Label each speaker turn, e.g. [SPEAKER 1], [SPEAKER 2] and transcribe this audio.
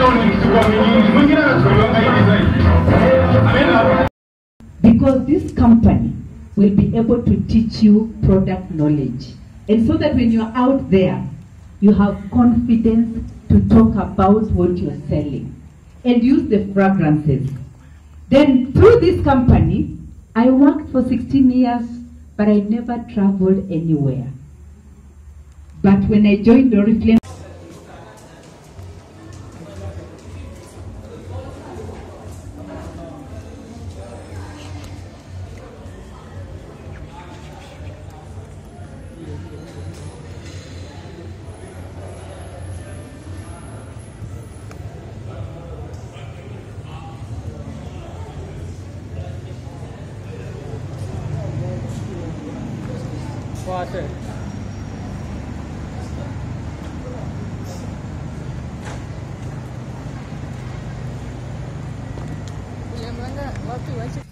[SPEAKER 1] Because this company will be able to teach you product knowledge. And so that when you're out there, you have confidence to talk about what you're selling and use the fragrances. Then through this company, I worked for 16 years, but I never traveled anywhere. But when I joined Oriflame,
[SPEAKER 2] water. Yang mana waktu